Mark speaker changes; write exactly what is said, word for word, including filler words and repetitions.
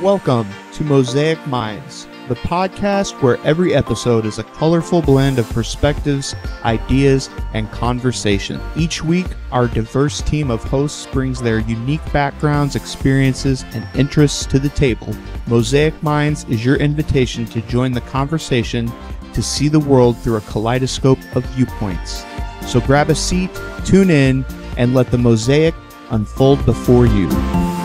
Speaker 1: Welcome to Mosaic Minds, the podcast where every episode is a colorful blend of perspectives, ideas, and conversation. Each week, our diverse team of hosts brings their unique backgrounds, experiences, and interests to the table. Mosaic Minds is your invitation to join the conversation to see the world through a kaleidoscope of viewpoints. So grab a seat, tune in, and let the mosaic unfold before you.